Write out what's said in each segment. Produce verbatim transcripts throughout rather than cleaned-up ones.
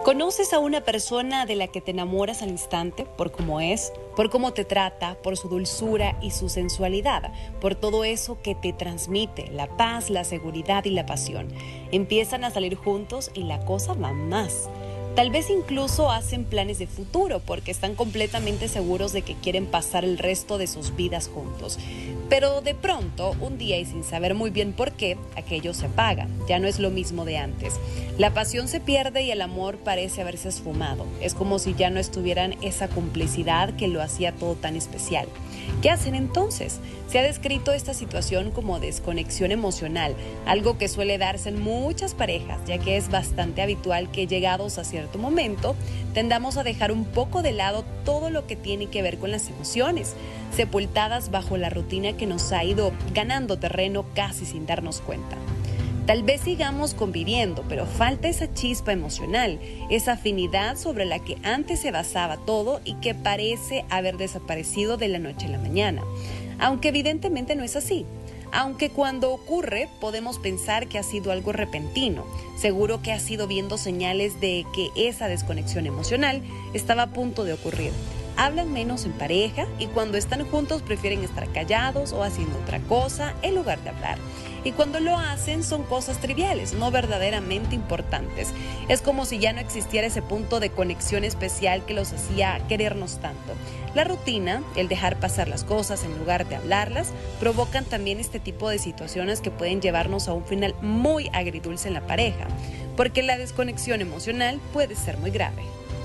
¿Conoces a una persona de la que te enamoras al instante por cómo es, por cómo te trata, por su dulzura y su sensualidad, por todo eso que te transmite, la paz, la seguridad y la pasión? Empiezan a salir juntos y la cosa va más. Tal vez incluso hacen planes de futuro porque están completamente seguros de que quieren pasar el resto de sus vidas juntos. Pero de pronto, un día y sin saber muy bien por qué, aquello se apaga. Ya no es lo mismo de antes. La pasión se pierde y el amor parece haberse esfumado. Es como si ya no estuvieran esa complicidad que lo hacía todo tan especial. ¿Qué hacen entonces? Se ha descrito esta situación como desconexión emocional, algo que suele darse en muchas parejas, ya que es bastante habitual que llegados a cierto momento tendamos a dejar un poco de lado todo lo que tiene que ver con las emociones, sepultadas bajo la rutina que nos ha ido ganando terreno casi sin darnos cuenta. Tal vez sigamos conviviendo, pero falta esa chispa emocional, esa afinidad sobre la que antes se basaba todo y que parece haber desaparecido de la noche a la mañana. Aunque evidentemente no es así. Aunque cuando ocurre podemos pensar que ha sido algo repentino. Seguro que has ido viendo señales de que esa desconexión emocional estaba a punto de ocurrir. Hablan menos en pareja y cuando están juntos prefieren estar callados o haciendo otra cosa en lugar de hablar. Y cuando lo hacen son cosas triviales, no verdaderamente importantes. Es como si ya no existiera ese punto de conexión especial que los hacía querernos tanto. La rutina, el dejar pasar las cosas en lugar de hablarlas, provocan también este tipo de situaciones que pueden llevarnos a un final muy agridulce en la pareja, porque la desconexión emocional puede ser muy grave.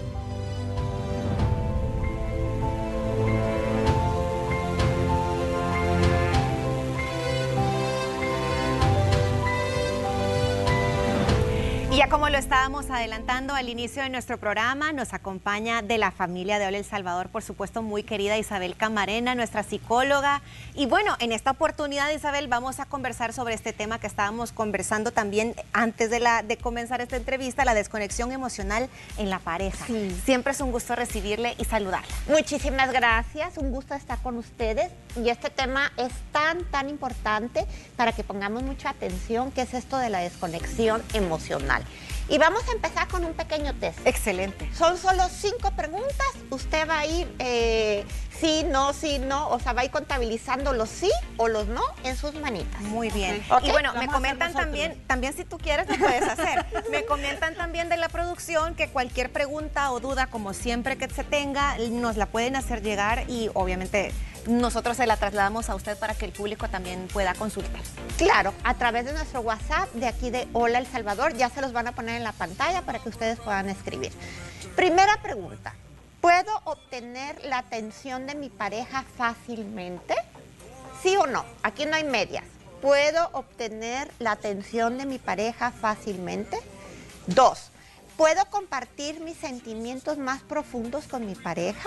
Y ya como lo estábamos adelantando al inicio de nuestro programa, nos acompaña de la familia de Hola El Salvador, por supuesto, muy querida Isabel Camarena, nuestra psicóloga. Y bueno, en esta oportunidad, Isabel, vamos a conversar sobre este tema que estábamos conversando también antes de, la, de comenzar esta entrevista, la desconexión emocional en la pareja. Sí. Siempre es un gusto recibirle y saludarla. Muchísimas gracias, un gusto estar con ustedes. Y este tema es tan, tan importante para que pongamos mucha atención, que es esto de la desconexión emocional. Y vamos a empezar con un pequeño test. Excelente. Son solo cinco preguntas. Usted va a ir eh, sí, no, sí, no. O sea, va a ir contabilizando los sí o los no en sus manitas. Muy bien. Okay. Y bueno, Vamos me comentan también, también si tú quieres lo puedes hacer. Me comentan también de la producción que cualquier pregunta o duda, como siempre que se tenga, nos la pueden hacer llegar y obviamente nosotros se la trasladamos a usted para que el público también pueda consultar. Claro, a través de nuestro WhatsApp de aquí de Hola El Salvador, ya se los van a poner en la pantalla para que ustedes puedan escribir. Primera pregunta, ¿puedo obtener la atención de mi pareja fácilmente? ¿Sí o no? Aquí no hay medias. ¿Puedo obtener la atención de mi pareja fácilmente? Dos, ¿puedo compartir mis sentimientos más profundos con mi pareja?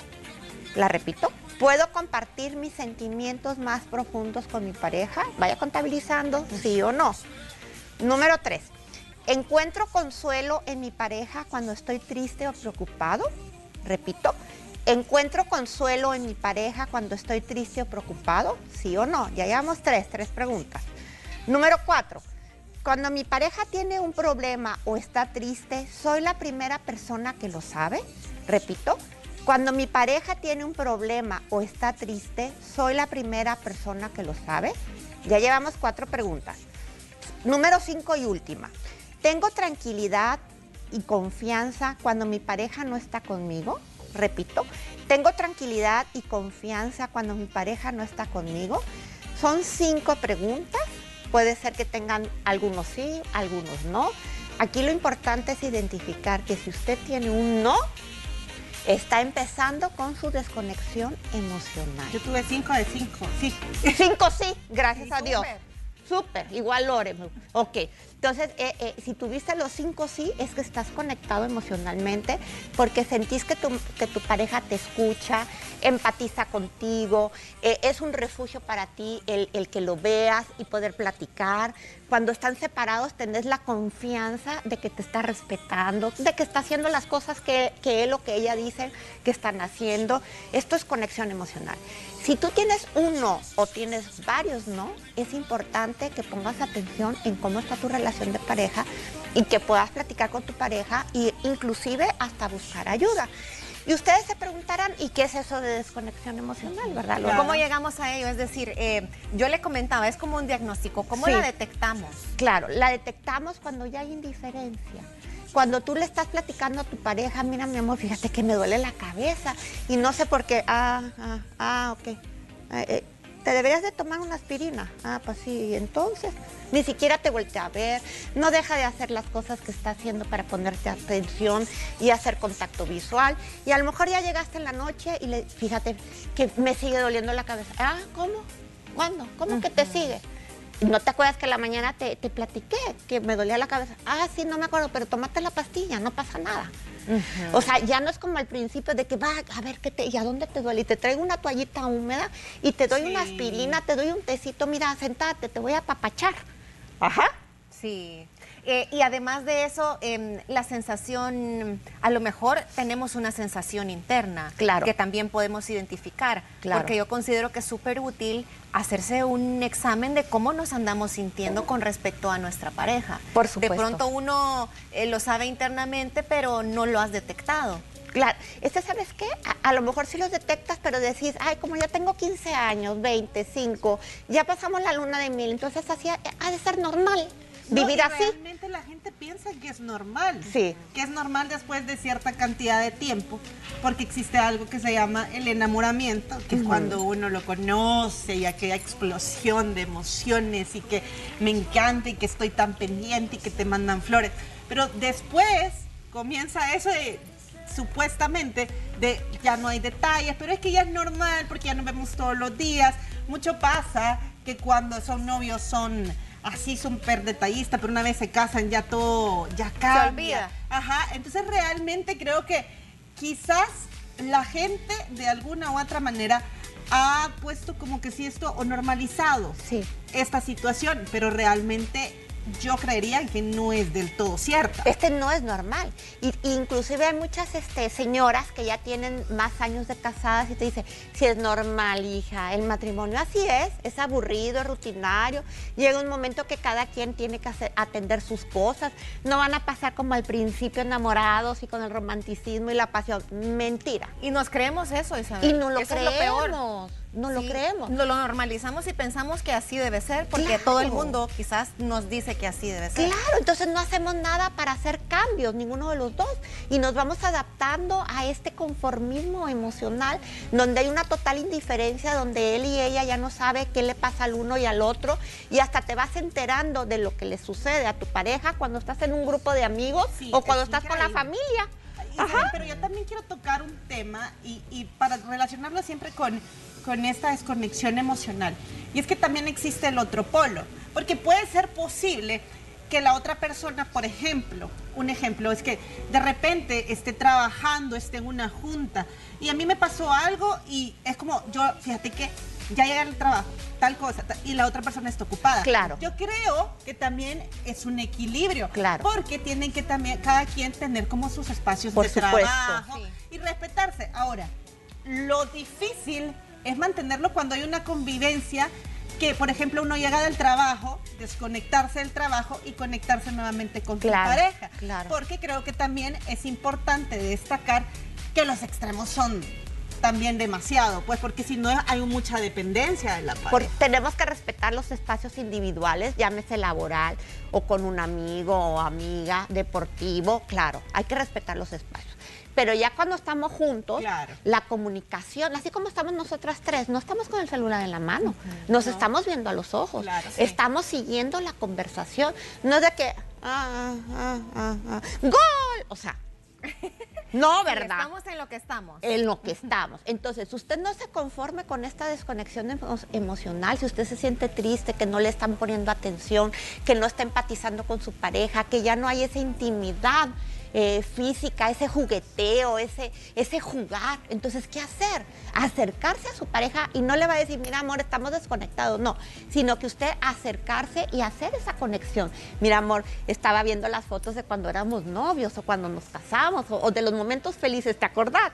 La repito. ¿Puedo compartir mis sentimientos más profundos con mi pareja? Vaya contabilizando, sí o no. Número tres. ¿Encuentro consuelo en mi pareja cuando estoy triste o preocupado? Repito. ¿Encuentro consuelo en mi pareja cuando estoy triste o preocupado? Sí o no. Ya llevamos tres, tres preguntas. Número cuatro. Cuando mi pareja tiene un problema o está triste, ¿soy la primera persona que lo sabe? Repito. Cuando mi pareja tiene un problema o está triste, ¿soy la primera persona que lo sabe? Ya llevamos cuatro preguntas. Número cinco y última. ¿Tengo tranquilidad y confianza cuando mi pareja no está conmigo? Repito. ¿Tengo tranquilidad y confianza cuando mi pareja no está conmigo? Son cinco preguntas. Puede ser que tengan algunos sí, algunos no. Aquí lo importante es identificar que si usted tiene un no, está empezando con su desconexión emocional. Yo tuve cinco de cinco, sí. Cinco sí, gracias Sí, a Dios. súper. Súper, igual Lore. Ok, entonces eh, eh, si tuviste los cinco sí, es que estás conectado emocionalmente porque sentís que tu, que tu pareja te escucha, empatiza contigo, eh, es un refugio para ti el, el que lo veas y poder platicar. Cuando están separados tenés la confianza de que te está respetando, de que está haciendo las cosas que, que él o que ella dicen que están haciendo. Esto es conexión emocional. Si tú tienes un no o tienes varios no, es importante que pongas atención en cómo está tu relación relación de pareja y que puedas platicar con tu pareja e inclusive hasta buscar ayuda. Y ustedes se preguntarán, ¿y qué es eso de desconexión emocional, verdad? Claro. ¿Cómo llegamos a ello? Es decir, eh, yo le comentaba, es como un diagnóstico. ¿Cómo sí. la detectamos? Claro, la detectamos cuando ya hay indiferencia. Cuando tú le estás platicando a tu pareja, mira, mi amor, fíjate que me duele la cabeza y no sé por qué. Ah, ah, ah, ok. Eh, eh, ¿Te deberías de tomar una aspirina? Ah, pues sí, entonces ni siquiera te voltea a ver, no deja de hacer las cosas que está haciendo para ponerte atención y hacer contacto visual. Y a lo mejor ya llegaste en la noche y le, fíjate que me sigue doliendo la cabeza. Ah, ¿cómo? ¿Cuándo? ¿Cómo uh-huh. que te sigue? ¿No te acuerdas que en la mañana te, te platiqué que me dolía la cabeza? Ah, sí, no me acuerdo, pero tómate la pastilla, no pasa nada. Uh-huh. O sea, ya no es como al principio de que va, a ver, ¿qué te, ¿y a dónde te duele? Y te traigo una toallita húmeda y te doy sí. una aspirina, te doy un tecito, mira, sentate, te voy a apapachar. Ajá. Sí. Eh, y además de eso, eh, la sensación, a lo mejor tenemos una sensación interna claro. que también podemos identificar, claro. porque yo considero que es súper útil hacerse un examen de cómo nos andamos sintiendo con respecto a nuestra pareja. Por supuesto. De pronto uno eh, lo sabe internamente, pero no lo has detectado. Claro, este, ¿sabes qué? A, a lo mejor sí los detectas, pero decís, ay, como ya tengo quince años, veinte, cinco, ya pasamos la luna de miel, entonces así ha, ha de ser normal. No, vivir y así. Realmente la gente piensa que es normal. Sí. Que es normal después de cierta cantidad de tiempo, porque existe algo que se llama el enamoramiento, que uh-huh. es cuando uno lo conoce y aquella explosión de emociones y que me encanta y que estoy tan pendiente y que te mandan flores. Pero después comienza eso de, supuestamente, de ya no hay detalles, pero es que ya es normal porque ya nos vemos todos los días. Mucho pasa que cuando son novios son así súper detallistas, pero una vez se casan ya todo, ya cambia. Se olvida. Ajá, entonces realmente creo que quizás la gente de alguna u otra manera ha puesto como que sí esto o normalizado sí. esta situación, pero realmente yo creería que no es del todo cierta. Este no es normal. Y, inclusive hay muchas este, señoras que ya tienen más años de casadas y te dicen, si es normal, hija, el matrimonio así es, es aburrido, es rutinario. Llega un momento que cada quien tiene que hacer, atender sus cosas. No van a pasar como al principio enamorados y con el romanticismo y la pasión. Mentira. Y nos creemos eso, Isabel. Y no lo eso creemos. Es lo peor. No sí, lo creemos. No lo normalizamos y pensamos que así debe ser, porque claro. todo el mundo quizás nos dice que así debe ser. Claro, entonces no hacemos nada para hacer cambios, ninguno de los dos. Y nos vamos adaptando a este conformismo emocional, donde hay una total indiferencia, donde él y ella ya no sabe qué le pasa al uno y al otro, y hasta te vas enterando de lo que le sucede a tu pareja cuando estás en un grupo de amigos sí, o cuando estás increíble. Con la familia. Ajá. Pero yo también quiero tocar un tema y, y para relacionarlo siempre con, con esta desconexión emocional. Y es que también existe el otro polo, porque puede ser posible que la otra persona, por ejemplo, un ejemplo es que de repente esté trabajando, esté en una junta y a mí me pasó algo y es como, yo, fíjate que ya llega el trabajo, tal cosa, tal, y la otra persona está ocupada. Claro. Yo creo que también es un equilibrio. Claro. Porque tienen que también, cada quien tener como sus espacios Por de supuesto. trabajo sí. y respetarse. Ahora, lo difícil es mantenerlo cuando hay una convivencia que, por ejemplo, uno llega del trabajo, desconectarse del trabajo y conectarse nuevamente con claro, tu pareja. Claro. Porque creo que también es importante destacar que los extremos son también demasiado, pues porque si no hay mucha dependencia de la pareja. Porque tenemos que respetar los espacios individuales, llámese laboral o con un amigo o amiga, deportivo, claro, hay que respetar los espacios. Pero ya cuando estamos juntos, claro. la comunicación, así como estamos nosotras tres, no estamos con el celular en la mano, uh-huh. nos no. estamos viendo a los ojos, claro, sí. estamos siguiendo la conversación, no de que, ah, ah, ah, ah, ¡gol! O sea, no, ¿verdad? Estamos en lo que estamos. En lo que estamos. Entonces, usted no se conforme con esta desconexión emo emocional, si usted se siente triste, que no le están poniendo atención, que no está empatizando con su pareja, que ya no hay esa intimidad eh, física, ese jugueteo, ese, ese jugar. Entonces, ¿qué hacer? Acercarse a su pareja y no le va a decir, mira, amor, estamos desconectados. No, sino que usted acercarse y hacer esa conexión. Mira, amor, estaba viendo las fotos de cuando éramos novios o cuando nos casamos o, o de los momentos felices, ¿te acordás?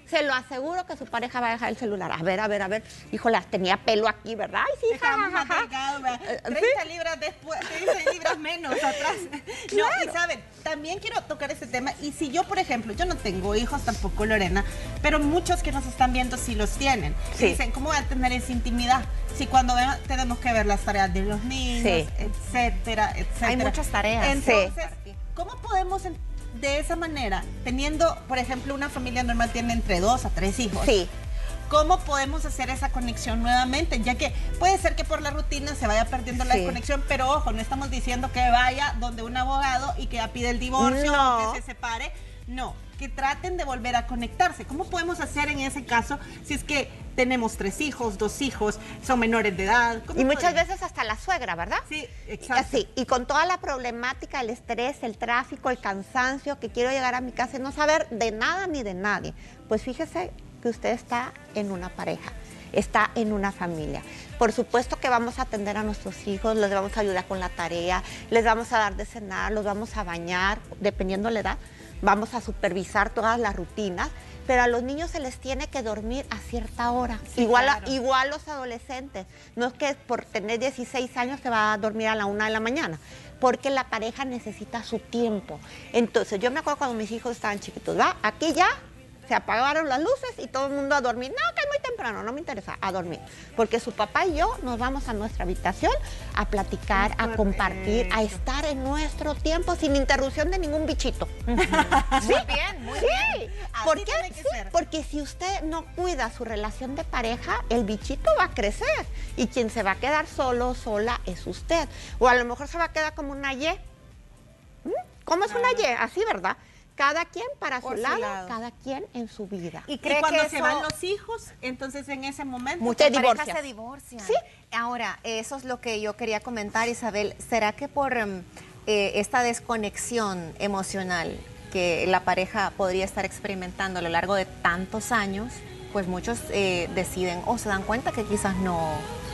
se lo aseguro que su pareja va a dejar el celular. A ver, a ver, a ver. Híjole, tenía pelo aquí, ¿verdad? Ay, sí, Estamos ja, ja, más ja. delgados, ¿verdad? Eh, treinta ¿sí? libras después, treinta libras menos atrás. Claro. No, y saben, también quiero tocar ese tema. Y si yo, por ejemplo, yo no tengo hijos, tampoco Lorena, pero muchos que nos están viendo sí los tienen. Sí. Dicen, ¿cómo voy a tener esa intimidad? Si cuando ven, tenemos que ver las tareas de los niños, Sí. etcétera, etcétera. Hay muchas tareas. Entonces, Sí. ¿cómo podemos en- de esa manera, teniendo, por ejemplo, una familia normal tiene entre dos a tres hijos? Sí. ¿Cómo podemos hacer esa conexión nuevamente? Ya que puede ser que por la rutina se vaya perdiendo la Sí. desconexión, pero ojo, no estamos diciendo que vaya donde un abogado y que ya pide el divorcio No. o que se separe. No, que traten de volver a conectarse. ¿Cómo podemos hacer en ese caso si es que tenemos tres hijos, dos hijos, son menores de edad? ¿Cómo Y muchas podemos? veces hasta la suegra, ¿verdad? Sí, exacto. Así, y con toda la problemática, el estrés, el tráfico, el cansancio, que quiero llegar a mi casa y no saber de nada ni de nadie. Pues fíjese que usted está en una pareja, está en una familia. Por supuesto que vamos a atender a nuestros hijos, les vamos a ayudar con la tarea, les vamos a dar de cenar, los vamos a bañar, dependiendo la edad, vamos a supervisar todas las rutinas, pero a los niños se les tiene que dormir a cierta hora. Sí, igual, a- claro. igual los adolescentes. No es que por tener dieciséis años se va a dormir a la una de la mañana, porque la pareja necesita su tiempo. Entonces, yo me acuerdo cuando mis hijos estaban chiquitos, ¿va? Aquí ya se apagaron las luces y todo el mundo a dormir. No, que es muy temprano, no me interesa, a dormir. Porque su papá y yo nos vamos a nuestra habitación a platicar, a Correcto. compartir, a estar en nuestro tiempo sin interrupción de ningún bichito. Muy bien, muy Sí, bien. ¿por Así qué? tiene que Sí, ser. porque si usted no cuida su relación de pareja, el bichito va a crecer y quien se va a quedar solo, sola, es usted. O a lo mejor se va a quedar como una Y. ¿Mm? ¿Cómo es una Y? Así, ¿verdad? Cada quien para su Por su lado, lado. cada quien en su vida. ¿Y Y cree cuando que se eso- van los hijos, entonces en ese momento... Muchas Te parejas divorcias. se divorcian. Sí. Ahora, eso es lo que yo quería comentar, Isabel. ¿Será que por em, eh, esta desconexión emocional que la pareja podría estar experimentando a lo largo de tantos años, pues muchos eh, deciden o se dan cuenta que quizás no...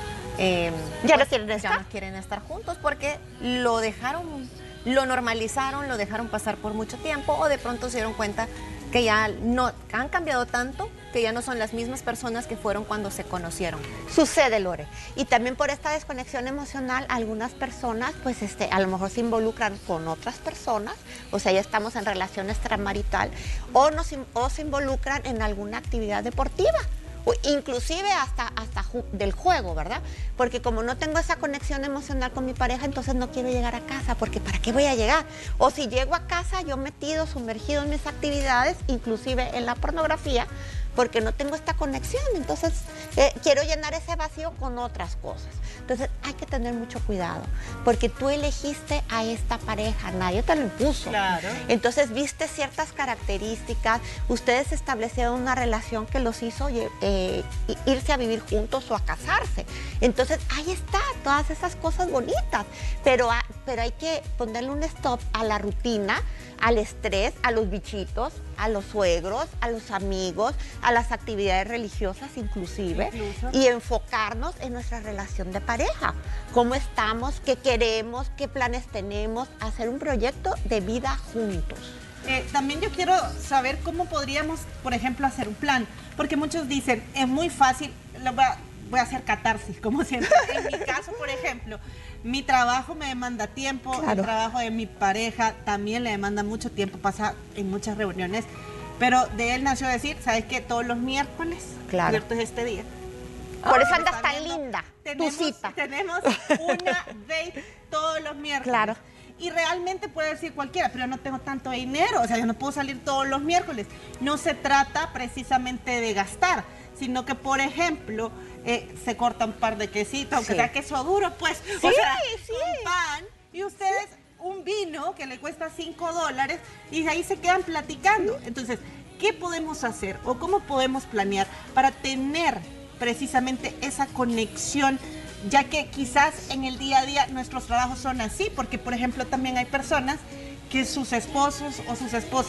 em, Ya no pues, quieren ya estar. no quieren estar juntos porque lo dejaron, lo normalizaron, lo dejaron pasar por mucho tiempo o de pronto se dieron cuenta que ya no han cambiado tanto que ya no son las mismas personas que fueron cuando se conocieron. Sucede, Lore. Y también por esta desconexión emocional, algunas personas, pues, este, a lo mejor se involucran con otras personas, o sea, ya estamos en relación extramarital, o, nos, in- o se involucran en alguna actividad deportiva, o inclusive hasta, hasta ju- del juego, ¿verdad? Porque como no tengo esa conexión emocional con mi pareja, entonces no quiero llegar a casa, porque ¿para qué voy a llegar? O si llego a casa, yo metido, sumergido en mis actividades, inclusive en la pornografía, porque no tengo esta conexión, entonces eh, quiero llenar ese vacío con otras cosas. Entonces hay que tener mucho cuidado, porque tú elegiste a esta pareja, nadie te lo impuso. Claro. Entonces viste ciertas características, ustedes establecieron una relación que los hizo eh, irse a vivir juntos o a casarse. Entonces ahí está, todas esas cosas bonitas, pero, a- pero hay que ponerle un stop a la rutina, al estrés, a los bichitos, a los suegros, a los amigos, a las actividades religiosas inclusive, Incluso. y enfocarnos en nuestra relación de pareja. ¿Cómo estamos? ¿Qué queremos? ¿Qué planes tenemos? Hacer un proyecto de vida juntos. Eh, también yo quiero saber cómo podríamos, por ejemplo, hacer un plan, porque muchos dicen, es muy fácil, lo voy, a, voy a hacer catarsis, como siempre. En mi caso, por ejemplo, mi trabajo me demanda tiempo, Claro. el trabajo de mi pareja también le demanda mucho tiempo, pasa en muchas reuniones, pero de él nació decir, ¿sabes qué? Todos los miércoles, Claro. ¿cierto? Es este día. Por eso Está andas tan viendo, linda, tenemos, tu cita. Tenemos una date todos los miércoles. Claro. Y realmente puede decir cualquiera, pero yo no tengo tanto dinero, o sea, yo no puedo salir todos los miércoles. No se trata precisamente de gastar, sino que, por ejemplo, eh, se corta un par de quesitos, aunque Sí. sea queso duro, pues, Sí, o sea, sí. con pan, y ustedes un vino que le cuesta cinco dólares, y de ahí se quedan platicando. Entonces, ¿qué podemos hacer o cómo podemos planear para tener precisamente esa conexión? Ya que quizás en el día a día nuestros trabajos son así, porque por ejemplo también hay personas que sus esposos o sus esposas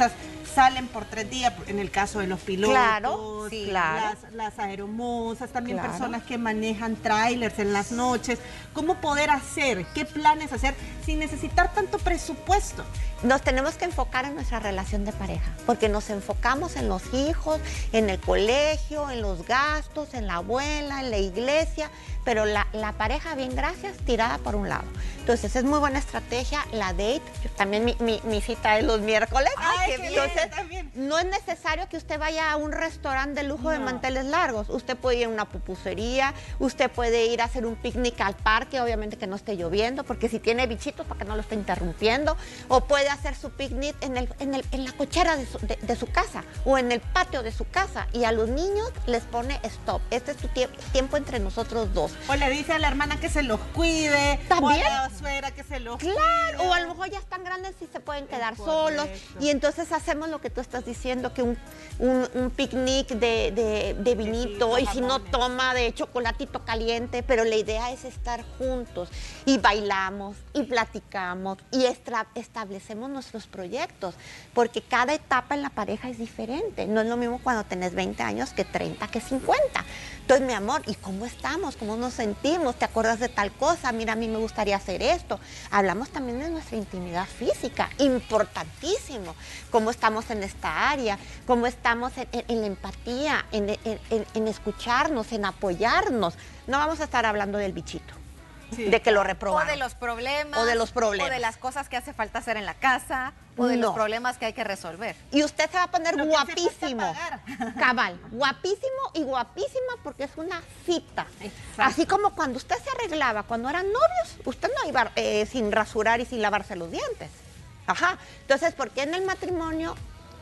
salen por tres días, en el caso de los pilotos, Claro, sí, claro. las, las aeromosas, también Claro. personas que manejan trailers en las noches. ¿Cómo poder hacer? ¿Qué planes hacer sin necesitar tanto presupuesto? Nos tenemos que enfocar en nuestra relación de pareja, porque nos enfocamos en los hijos, en el colegio, en los gastos, en la abuela, en la iglesia, pero la, la pareja, bien gracias, tirada por un lado. Entonces es muy buena estrategia la date. Yo también mi, mi, mi cita es los miércoles. Ay, qué bien, Entonces también. no es necesario que usted vaya a un restaurante de lujo de No. manteles largos. Usted puede ir a una pupusería, usted puede ir a hacer un picnic al parque, obviamente que no esté lloviendo, porque si tiene bichitos para que no lo esté interrumpiendo, o puede hacer su picnic en, el, en, el, en la cochera de su, de, de su casa o en el patio de su casa, y a los niños les pone stop. Este es tu tie tiempo entre nosotros dos. O le dice a la hermana que se los cuide, ¿También? o a la suegra que se los Claro, cuide. o a lo mejor ya están grandes y se pueden quedar Es solos. correcto. Y entonces hacemos lo que tú estás diciendo, que un, un, un picnic de, de, de vinito, Quesitos, y si no jamones. toma de chocolatito caliente, pero la idea es estar juntos y bailamos y platicamos y estra- establecemos nuestros proyectos, porque cada etapa en la pareja es diferente. No es lo mismo cuando tenés veinte años que treinta, que cincuenta. Entonces, mi amor, ¿y cómo estamos? ¿Cómo nos sentimos? ¿Te acuerdas de tal cosa? Mira, a mí me gustaría hacer esto. Hablamos también de nuestra intimidad física, importantísimo. ¿Cómo estamos en esta área? ¿Cómo estamos en, en- en la empatía, en, en- en- en escucharnos, en apoyarnos? No vamos a estar hablando del bichito, Sí. de que lo O reprobaron. de los problemas. O de los problemas. O de las cosas que hace falta hacer en la casa. O de los No. problemas que hay que resolver. Y usted se va a poner Lo que hace falta guapísimo. pagar. Cabal, guapísimo y guapísima, porque es una cita. Exacto. Así como cuando usted se arreglaba, cuando eran novios, usted no iba eh, sin rasurar y sin lavarse los dientes. Ajá. Entonces, ¿por qué en el matrimonio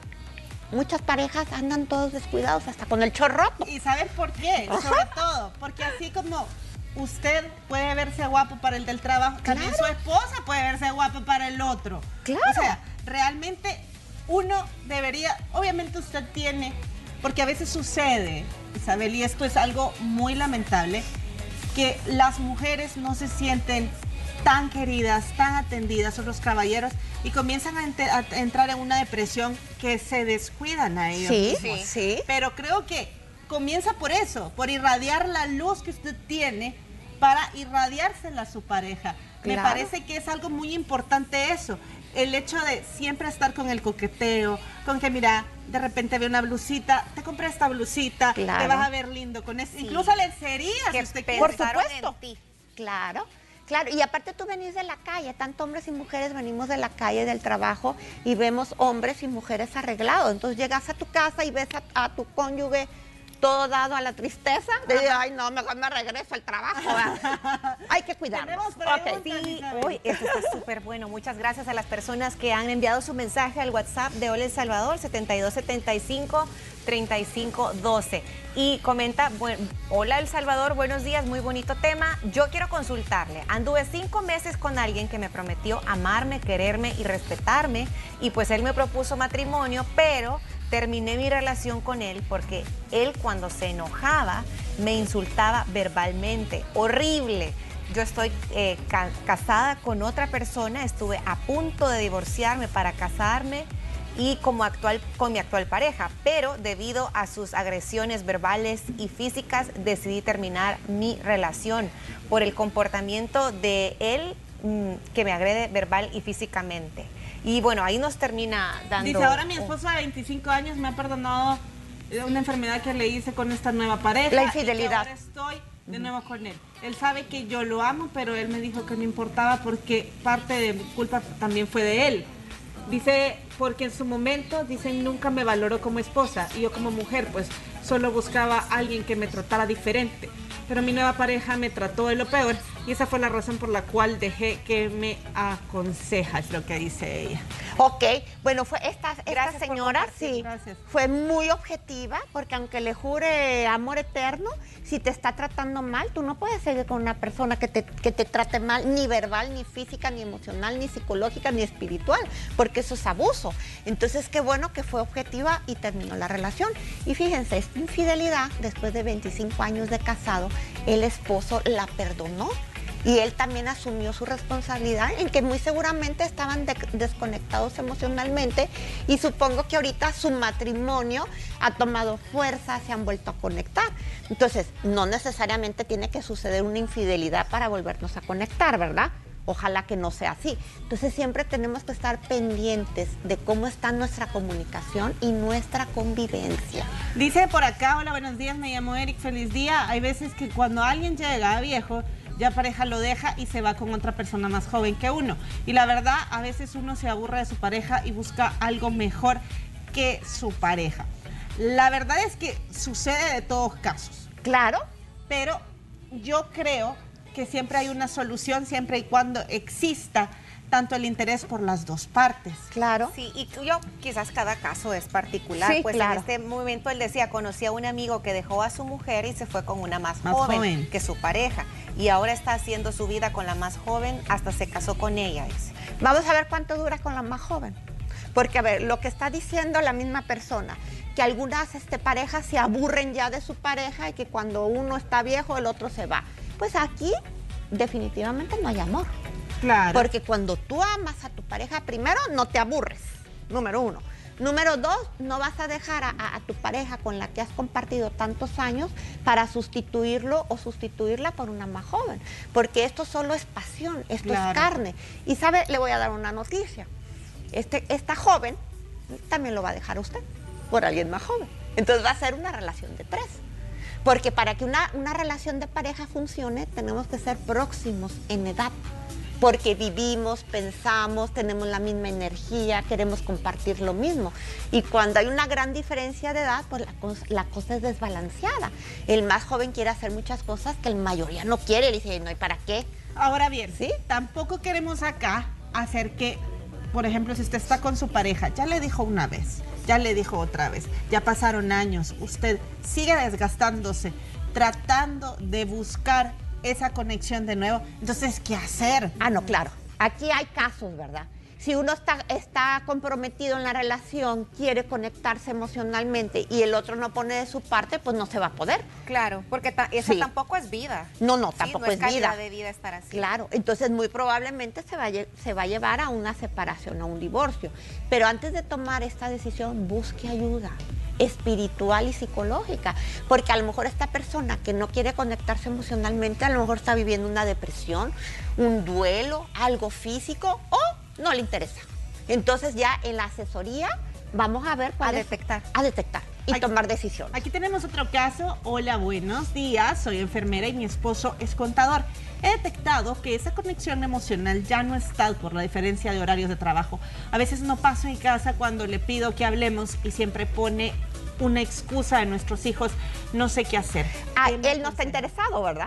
muchas parejas andan todos descuidados, hasta con el chorroto? ¿Y sabes por qué? Ajá. Sobre todo, porque así como usted puede verse guapo para el del trabajo, también su Claro. esposa puede verse guapo para el otro. Claro. O sea, realmente uno debería, obviamente usted tiene, porque a veces sucede, Isabel, y esto es algo muy lamentable, que las mujeres no se sienten tan queridas, tan atendidas por los caballeros y comienzan a, ente- a entrar en una depresión que se descuidan a ellos Sí, mismos. sí. Pero creo que comienza por eso, por irradiar la luz que usted tiene para irradiársela a su pareja. Me Claro. parece que es algo muy importante eso. El hecho de siempre estar con el coqueteo, con que mira, de repente ve una blusita, te compré esta blusita, Claro. te vas a ver lindo con eso. Incluso lencería, si Que usted quiere. Por pensaron supuesto. en ti. Claro, claro. Y aparte tú venís de la calle, tanto hombres y mujeres venimos de la calle, del trabajo, y vemos hombres y mujeres arreglados. Entonces llegas a tu casa y ves a, a tu cónyuge todo dado a la tristeza. De, ay, no, mejor me regreso al trabajo. ¿verdad? Hay que cuidarnos. Tenemos Ok. preguntas, Sí, Isabel. hoy esto está súper bueno. Muchas gracias a las personas que han enviado su mensaje al WhatsApp de Hola El Salvador, setenta y dos setenta y cinco, treinta y cinco doce. Y comenta, buen- hola El Salvador, buenos días, muy bonito tema. Yo quiero consultarle. Anduve cinco meses con alguien que me prometió amarme, quererme y respetarme. Y pues él me propuso matrimonio, pero terminé mi relación con él porque él cuando se enojaba me insultaba verbalmente. Horrible. Yo estoy eh, ca- casada con otra persona, estuve a punto de divorciarme para casarme y como actual con mi actual pareja, pero debido a sus agresiones verbales y físicas decidí terminar mi relación por el comportamiento de él mm, que me agrede verbal y físicamente. Y bueno, ahí nos termina dando... Dice, ahora mi un- esposo de veinticinco años me ha perdonado de una enfermedad que le hice con esta nueva pareja. La y que infidelidad. ahora estoy de nuevo con él. Él sabe que yo lo amo, pero él me dijo que no importaba porque parte de mi culpa también fue de él. Dice, porque en su momento, dicen, nunca me valoró como esposa y yo como mujer, pues solo buscaba a alguien que me tratara diferente. Pero mi nueva pareja me trató de lo peor y esa fue la razón por la cual dejé que me aconseja, es lo que dice ella. Ok, bueno, fue esta, esta Gracias por señora, compartir, sí, gracias. fue muy objetiva, porque aunque le jure amor eterno, si te está tratando mal, tú no puedes seguir con una persona que te, que te trate mal, ni verbal, ni física, ni emocional, ni psicológica, ni espiritual, porque eso es abuso. Entonces, qué bueno que fue objetiva y terminó la relación. Y fíjense, esta infidelidad, después de veinticinco años de casado, el esposo la perdonó Y él también asumió su responsabilidad en que muy seguramente estaban de desconectados emocionalmente y supongo que ahorita su matrimonio ha tomado fuerza, se han vuelto a conectar. Entonces, no necesariamente tiene que suceder una infidelidad para volvernos a conectar, ¿verdad? Ojalá que no sea así. Entonces siempre tenemos que estar pendientes de cómo está nuestra comunicación y nuestra convivencia. Dice por acá, hola, buenos días, me llamo Eric, feliz día. Hay veces que cuando alguien llega a viejo, ya pareja lo deja y se va con otra persona más joven que uno. Y la verdad, a veces uno se aburre de su pareja y busca algo mejor que su pareja. La verdad es que sucede de todos casos. Claro. Pero yo creo que siempre hay una solución, siempre y cuando exista tanto el interés por las dos partes. Claro. Sí, y yo quizás cada caso es particular. Sí, pues claro. en este momento él decía, conocí a un amigo que dejó a su mujer y se fue con una más, Más joven, joven. que su pareja. Y ahora está haciendo su vida con la más joven, hasta se casó con ella. Dice. Vamos a ver cuánto dura con la más joven. Porque, a ver, lo que está diciendo la misma persona, que algunas este, parejas se aburren ya de su pareja y que cuando uno está viejo, el otro se va. Pues aquí definitivamente no hay amor. Claro. Porque cuando tú amas a tu pareja, primero, no te aburres, número uno. Número dos, no vas a dejar a, a, a tu pareja con la que has compartido tantos años para sustituirlo o sustituirla por una más joven. Porque esto solo es pasión, esto Claro. es carne. Y sabe, le voy a dar una noticia. Este, esta joven también lo va a dejar a usted por alguien más joven. Entonces va a ser una relación de tres. Porque para que una, una relación de pareja funcione, tenemos que ser próximos en edad. Porque vivimos, pensamos, tenemos la misma energía, queremos compartir lo mismo. Y cuando hay una gran diferencia de edad, pues la cosa, la cosa es desbalanceada. El más joven quiere hacer muchas cosas que el mayoría no quiere. Le dice, no hay para qué. Ahora bien, ¿Sí? tampoco queremos acá hacer que, por ejemplo, si usted está con su pareja, ya le dijo una vez, ya le dijo otra vez, ya pasaron años, usted sigue desgastándose, tratando de buscar esa conexión de nuevo. Entonces, ¿qué hacer? Ah, no, claro. Aquí hay casos, ¿verdad? Si uno está, está comprometido en la relación, quiere conectarse emocionalmente y el otro no pone de su parte, pues no se va a poder. Claro, porque ta eso Sí. tampoco es vida. No, no, Sí, tampoco no es calidad vida. de vida estar así. Claro, entonces muy probablemente se va, a, lle- se va a llevar a una separación, a un divorcio. Pero antes de tomar esta decisión, busque ayuda espiritual y psicológica, porque a lo mejor esta persona que no quiere conectarse emocionalmente, a lo mejor está viviendo una depresión, un duelo, algo físico, o no le interesa. Entonces ya en la asesoría vamos a ver cuál A es- detectar. a detectar y Aquí- tomar decisiones. Aquí tenemos otro caso. Hola, buenos días. Soy enfermera y mi esposo es contador. He detectado que esa conexión emocional ya no está por la diferencia de horarios de trabajo. A veces no paso en casa cuando le pido que hablemos y siempre pone una excusa de nuestros hijos. No sé qué hacer. Ah, ¿Qué me él no está aconseja? interesado, ¿verdad?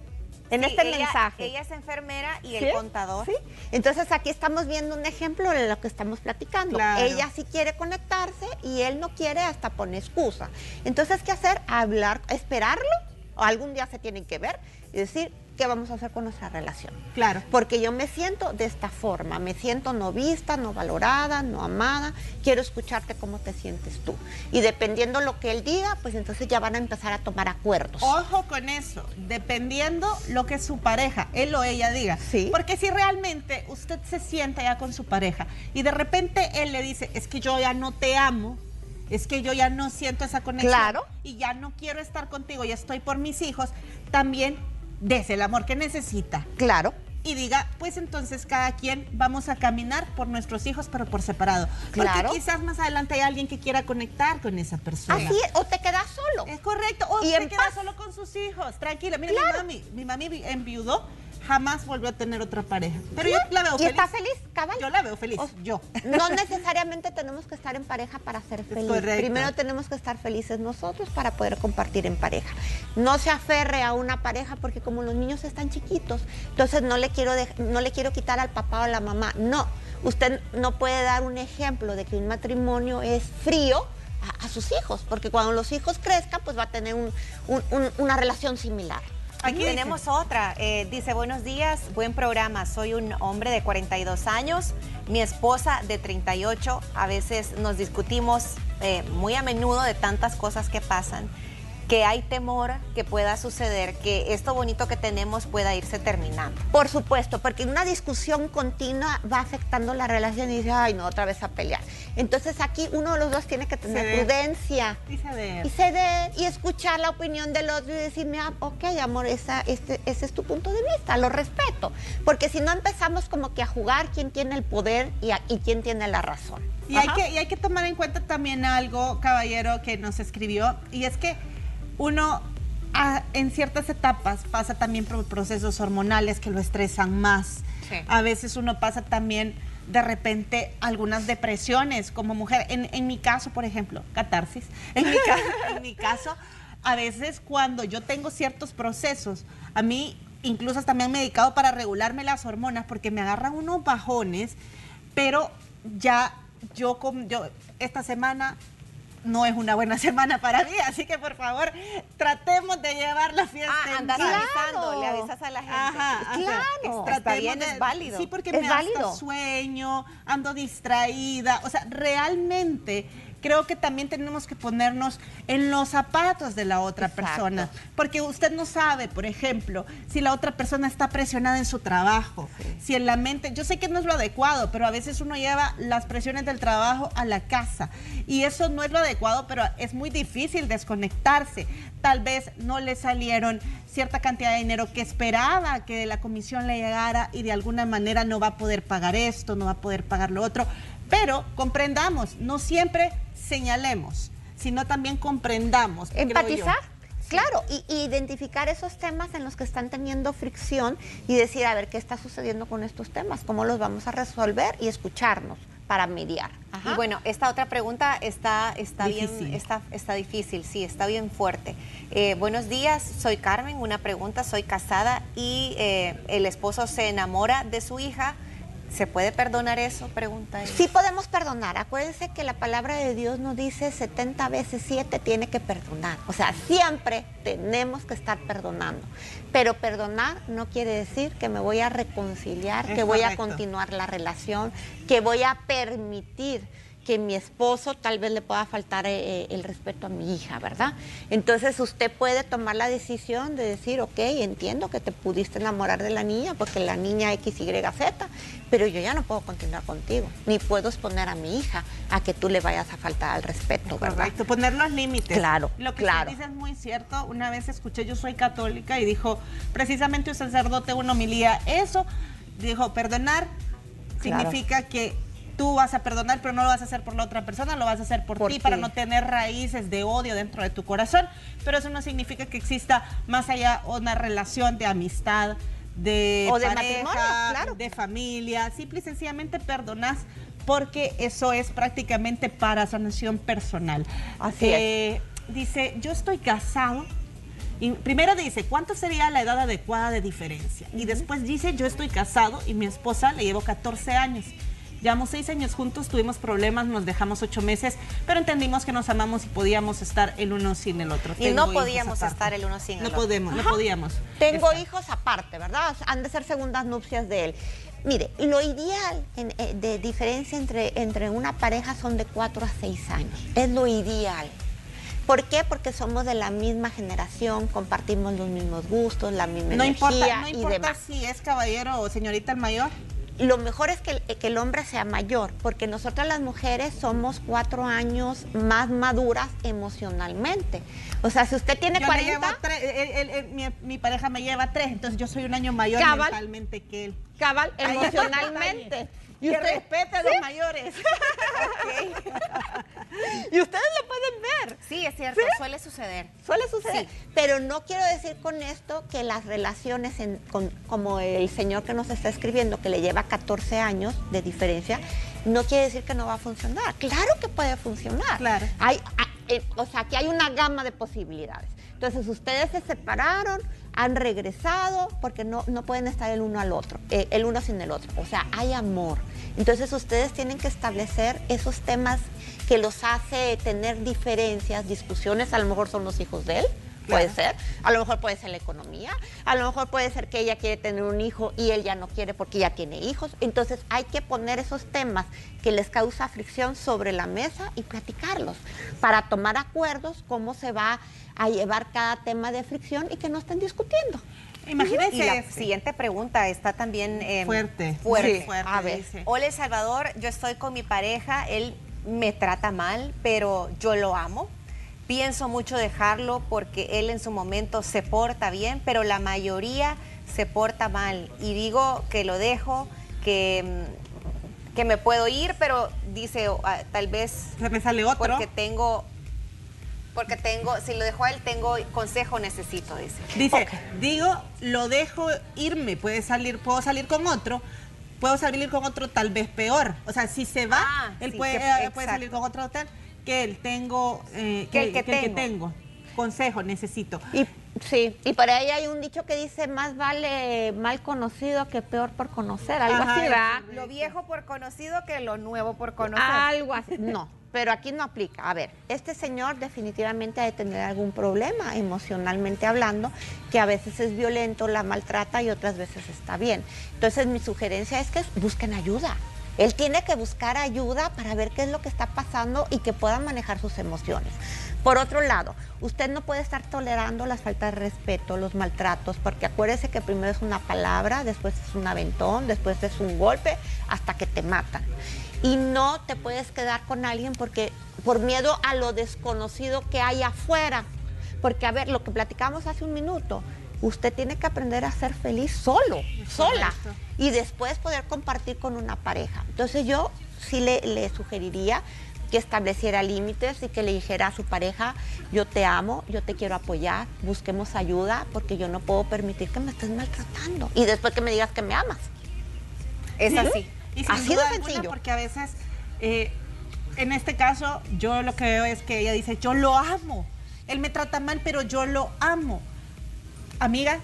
En Sí, este ella, mensaje. Ella es enfermera y ¿Sí? el contador. ¿Sí? Entonces aquí estamos viendo un ejemplo de lo que estamos platicando. Claro. Ella sí quiere conectarse y él no quiere, hasta pone excusa. Entonces, ¿qué hacer? Hablar, esperarlo, o algún día se tienen que ver y decir, ¿qué vamos a hacer con nuestra relación? Claro. Porque yo me siento de esta forma, me siento no vista, no valorada, no amada, quiero escucharte cómo te sientes tú. Y dependiendo lo que él diga, pues entonces ya van a empezar a tomar acuerdos. Ojo con eso, dependiendo lo que su pareja, él o ella diga. Sí. Porque si realmente usted se sienta ya con su pareja y de repente él le dice, es que yo ya no te amo, es que yo ya no siento esa conexión Claro. y ya no quiero estar contigo, ya estoy por mis hijos, también des el amor que necesita. Claro. Y diga, pues entonces cada quien vamos a caminar por nuestros hijos, pero por separado. Claro. Porque quizás más adelante hay alguien que quiera conectar con esa persona. Así es, o te quedas solo. Es correcto. O Y se en queda paz. solo con sus hijos. Tranquila. Mira, Claro. mi mami, mi mami vi- enviudó, jamás volvió a tener otra pareja. Pero yo la veo ¿Y feliz. está feliz, cabal? Yo la veo feliz. O- yo. No necesariamente tenemos que estar en pareja para ser felices. correcto. Primero tenemos que estar felices nosotros para poder compartir en pareja. No se aferre a una pareja porque como los niños están chiquitos, entonces no le quiero dej- no le quiero quitar al papá o a la mamá. No, usted no puede dar un ejemplo de que un matrimonio es frío a, a sus hijos, porque cuando los hijos crezcan, pues va a tener un- un- un- una relación similar. Aquí tenemos otra. Eh, dice, buenos días, buen programa. Soy un hombre de cuarenta y dos años, mi esposa de treinta y ocho. A veces nos discutimos eh, muy a menudo de tantas cosas que pasan. que hay temor que pueda suceder, que esto bonito que tenemos pueda irse terminando. Por supuesto, porque una discusión continua va afectando la relación y dice, ay, no, otra vez a pelear. Entonces aquí uno de los dos tiene que tener Ceder. prudencia. Y ceder. Y ceder, y escuchar la opinión del otro y decirme, ah, ok, amor, esa, este, ese es tu punto de vista, lo respeto. Porque si no empezamos como que a jugar quién tiene el poder y, a, y quién tiene la razón. Y hay, que, y hay que tomar en cuenta también algo, caballero, que nos escribió, y es que uno a, en ciertas etapas pasa también por procesos hormonales que lo estresan más. Sí. A veces uno pasa también de repente algunas depresiones como mujer. En, en mi caso, por ejemplo, catarsis, en mi, caso, en mi caso, a veces cuando yo tengo ciertos procesos, a mí incluso hasta me han medicado para regularme las hormonas porque me agarran unos bajones, pero ya yo, yo esta semana no es una buena semana para mí, así que por favor tratemos de llevar la fiesta Ah, en andas paz. avisando, le avisas a la gente. Ajá, ajá. Claro. Tratemos Está bien, de- es válido. Sí, porque Es me da válido. hasta sueño, ando distraída, o sea, realmente creo que también tenemos que ponernos en los zapatos de la otra Exacto. persona, porque usted no sabe, por ejemplo, si la otra persona está presionada en su trabajo, si en la mente, yo sé que no es lo adecuado, pero a veces uno lleva las presiones del trabajo a la casa y eso no es lo adecuado, pero es muy difícil desconectarse. Tal vez no le salieron cierta cantidad de dinero que esperaba que de la comisión le llegara y de alguna manera no va a poder pagar esto, no va a poder pagar lo otro, pero comprendamos, no siempre señalemos, sino también comprendamos. creo yo. Empatizar, claro, y, y identificar esos temas en los que están teniendo fricción y decir, a ver, ¿qué está sucediendo con estos temas? ¿Cómo los vamos a resolver? Y escucharnos para mediar. Ajá. Y bueno, esta otra pregunta está, está Difícil. bien, está, está difícil, sí, está bien fuerte. Eh, buenos días, soy Carmen, una pregunta, soy casada y eh, el esposo se enamora de su hija. ¿Se puede perdonar eso? Pregunta ella. Sí podemos perdonar. Acuérdense que la palabra de Dios nos dice setenta veces siete tiene que perdonar. O sea, siempre tenemos que estar perdonando. Pero perdonar no quiere decir que me voy a reconciliar, Es que voy a correcto. continuar la relación, que voy a permitir que mi esposo tal vez le pueda faltar eh, el respeto a mi hija, ¿verdad? Entonces usted puede tomar la decisión de decir, ok, entiendo que te pudiste enamorar de la niña porque la niña X, Y, Z, pero yo ya no puedo continuar contigo, ni puedo exponer a mi hija a que tú le vayas a faltar al respeto, ¿verdad? Correcto, poner los límites. Claro, Lo que claro. usted dice es muy cierto. Una vez escuché, yo soy católica, y dijo, precisamente un sacerdote, una homilía, eso, dijo, perdonar Claro. significa que tú vas a perdonar, pero no lo vas a hacer por la otra persona, lo vas a hacer por, Por ti, ti. para no tener raíces de odio dentro de tu corazón. Pero eso no significa que exista más allá una relación de amistad, de O de pareja, matrimonio, claro. de familia. Simple y sencillamente perdonas porque eso es prácticamente para sanación personal. Así Eh, Dice, yo estoy casado. Y primero dice, ¿cuánto sería la edad adecuada de diferencia? Y después dice, yo estoy casado y mi esposa le llevo catorce años. Llevamos seis años juntos, tuvimos problemas, nos dejamos ocho meses, pero entendimos que nos amamos y podíamos estar el uno sin el otro. Y Tengo no hijos podíamos aparte. estar el uno sin el No otro. podemos, no Ajá. podíamos. Tengo Está. hijos aparte, ¿verdad? Han de ser segundas nupcias de él. Mire, lo ideal en- eh, de diferencia entre, entre una pareja son de cuatro a seis años. Es lo ideal. ¿Por qué? Porque somos de la misma generación, compartimos los mismos gustos, la misma No energía importa, no y importa demás. si es caballero o señorita el mayor. Lo mejor es que, el- que el hombre sea mayor, porque nosotras las mujeres somos cuatro años más maduras emocionalmente. O sea, si usted tiene Yo le cuarenta... llevo tres, él- él- él- mi, mi pareja me lleva tres, entonces yo soy un año mayor Cabal. mentalmente que él. Cabal, Ahí está el emocionalmente. detalle. Y Que usted- respete a ¿Sí? los mayores. Y ustedes lo pueden ver. Sí, es cierto, suele suceder. Suele suceder. Sí. Pero no quiero decir con esto que las relaciones, en- con- como el señor que nos está escribiendo, que le lleva catorce años de diferencia, no quiere decir que no va a funcionar. Claro que puede funcionar. Claro. Hay, hay- eh, o sea, que hay una gama de posibilidades. Entonces, ustedes se separaron, han regresado, porque no, no pueden estar el uno al otro, eh, el uno sin el otro. O sea, hay amor. Entonces, ustedes tienen que establecer esos temas que los hace tener diferencias, discusiones, a lo mejor son los hijos de él, Puede ser, a lo mejor puede ser la economía, a lo mejor puede ser que ella quiere tener un hijo y él ya no quiere porque ya tiene hijos. Entonces hay que poner esos temas que les causa fricción sobre la mesa y platicarlos para tomar acuerdos cómo se va a llevar cada tema de fricción y que no estén discutiendo. Imagínense. Y la este. siguiente pregunta está también eh, fuerte. Fuerte. Sí, fuerte. A ver, dice. Hola, El Salvador, yo estoy con mi pareja, él me trata mal, pero yo lo amo. Pienso mucho dejarlo porque él en su momento se porta bien, pero la mayoría se porta mal. Y digo que lo dejo, que, que me puedo ir, pero dice, uh, tal vez... Se me sale otro. Porque tengo... Porque tengo, si lo dejo a él, tengo consejo, necesito, dice. Dice, okay. digo, lo dejo irme, puede salir, puedo salir con otro, puedo salir con otro tal vez peor. O sea, si se va, ah, él sí, puede, que, puede salir con otro tal que él tengo, eh, que, que, el que, que, tengo. El que tengo. Consejo necesito. Y, sí, y por ahí hay un dicho que dice, más vale mal conocido que peor por conocer, algo Ajá, así, ¿verdad? Lo viejo por conocido que lo nuevo por conocer. Algo así, no. Pero aquí no aplica. A ver, este señor definitivamente ha de tener algún problema emocionalmente hablando, que a veces es violento, la maltrata y otras veces está bien. Entonces mi sugerencia es que busquen ayuda. Él tiene que buscar ayuda para ver qué es lo que está pasando y que pueda manejar sus emociones. Por otro lado, usted no puede estar tolerando las faltas de respeto, los maltratos, porque acuérdese que primero es una palabra, después es un aventón, después es un golpe, hasta que te matan. Y no te puedes quedar con alguien porque por miedo a lo desconocido que hay afuera. Porque, a ver, lo que platicamos hace un minuto, usted tiene que aprender a ser feliz solo, sola, y después poder compartir con una pareja. Entonces yo sí le, le sugeriría que estableciera límites y que le dijera a su pareja, yo te amo, yo te quiero apoyar, busquemos ayuda, porque yo no puedo permitir que me estés maltratando. Y después que me digas que me amas. Es ¿Sí? así. Y sin Así duda de alguna, sencillo. porque a veces, eh, en este caso, yo lo que veo es que ella dice, yo lo amo. Él me trata mal, pero yo lo amo. Amiga,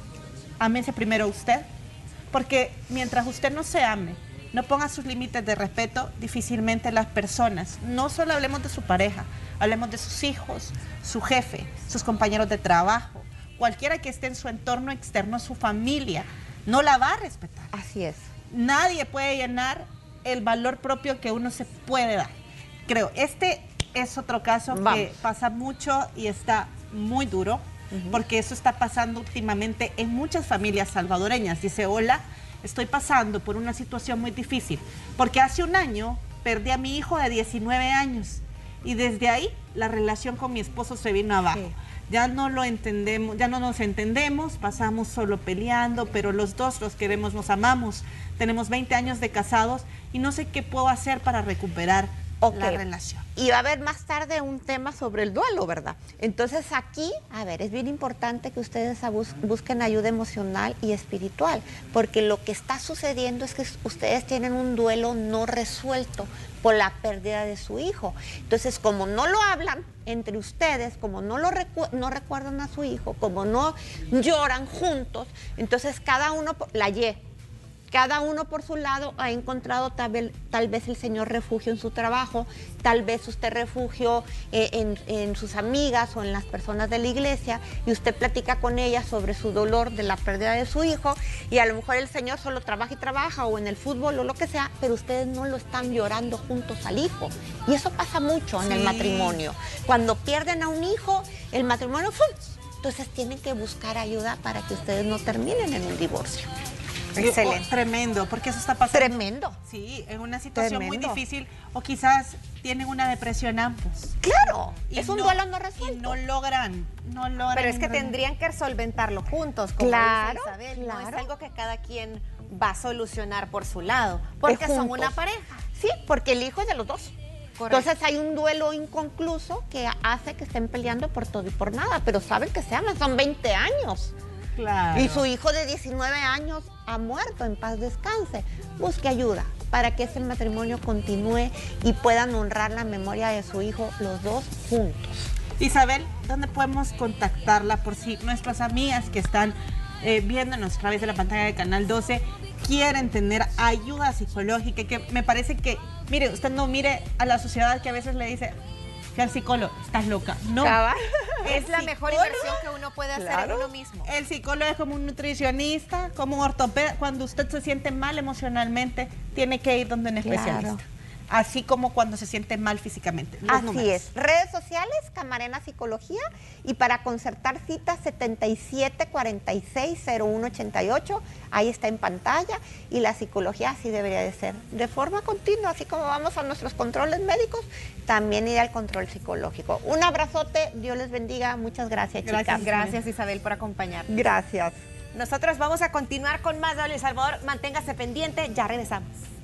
ámese primero usted, porque mientras usted no se ame, no ponga sus límites de respeto, difícilmente las personas, no solo hablemos de su pareja, hablemos de sus hijos, su jefe, sus compañeros de trabajo, cualquiera que esté en su entorno externo, su familia, no la va a respetar. Así es. Nadie puede llenar el valor propio que uno se puede dar. Creo, este es otro caso Vamos. que pasa mucho y está muy duro, uh-huh. porque eso está pasando últimamente en muchas familias salvadoreñas. Dice, hola, estoy pasando por una situación muy difícil, porque hace un año perdí a mi hijo de diecinueve años y desde ahí la relación con mi esposo se vino abajo. Sí. Ya no lo entendemos, ya no nos entendemos, pasamos solo peleando, pero los dos los queremos, nos amamos. Tenemos veinte años de casados y no sé qué puedo hacer para recuperar okay. la relación. Y va a haber más tarde un tema sobre el duelo, ¿verdad? Entonces aquí, a ver, es bien importante que ustedes bus busquen ayuda emocional y espiritual, porque lo que está sucediendo es que ustedes tienen un duelo no resuelto por la pérdida de su hijo. Entonces, como no lo hablan entre ustedes, como no lo recu no recuerdan a su hijo, como no lloran juntos, entonces cada uno, la Y, cada uno por su lado ha encontrado tal vez, tal vez el Señor refugio en su trabajo, tal vez usted refugio eh, en, en sus amigas o en las personas de la iglesia, y usted platica con ellas sobre su dolor de la pérdida de su hijo, y a lo mejor el Señor solo trabaja y trabaja, o en el fútbol o lo que sea, pero ustedes no lo están llorando juntos al hijo. Y eso pasa mucho en sí. el matrimonio. Cuando pierden a un hijo, el matrimonio, ¡fum! Entonces tienen que buscar ayuda para que ustedes no terminen en un divorcio. Excelente. Oh, tremendo, porque eso está pasando. Tremendo. Sí, en una situación Tremendo. muy difícil, o quizás tienen una depresión ambos. Claro, y es un no, duelo no resuelto. Y no logran, no logran. Pero es que tendrían que solventarlo juntos, como claro, dice Isabel. claro. No es algo que cada quien va a solucionar por su lado, porque son una pareja. Sí, porque el hijo es de los dos. Correcto. Entonces hay un duelo inconcluso que hace que estén peleando por todo y por nada, pero saben que se aman, son veinte años. Claro. Y su hijo de diecinueve años ha muerto, en paz descanse. Busque ayuda para que ese matrimonio continúe y puedan honrar la memoria de su hijo los dos juntos. Isabel, ¿dónde podemos contactarla por si nuestras amigas que están eh, viéndonos a través de la pantalla de Canal doce quieren tener ayuda psicológica? Que me parece que, mire, usted no mire a la sociedad que a veces le dice, al psicólogo, estás loca. No, Cabal. Es la mejor inversión que uno puede hacer Claro. en uno mismo. El psicólogo es como un nutricionista, como un ortopeda. Cuando usted se siente mal emocionalmente, tiene que ir donde un Claro. especialista. Así como cuando se siente mal físicamente. Los Así números. es. Redes sociales, Camarena Psicología, y para concertar citas setenta y siete cuarenta y seis cero uno ochenta y ocho, ahí está en pantalla, y la psicología así debería de ser, de forma continua, así como vamos a nuestros controles médicos, también ir al control psicológico. Un abrazote, Dios les bendiga, muchas gracias, Gracias, chicas. Gracias, Isabel, por acompañarnos. Gracias. Nosotros vamos a continuar con más de Hola El Salvador. Manténgase pendiente, ya regresamos.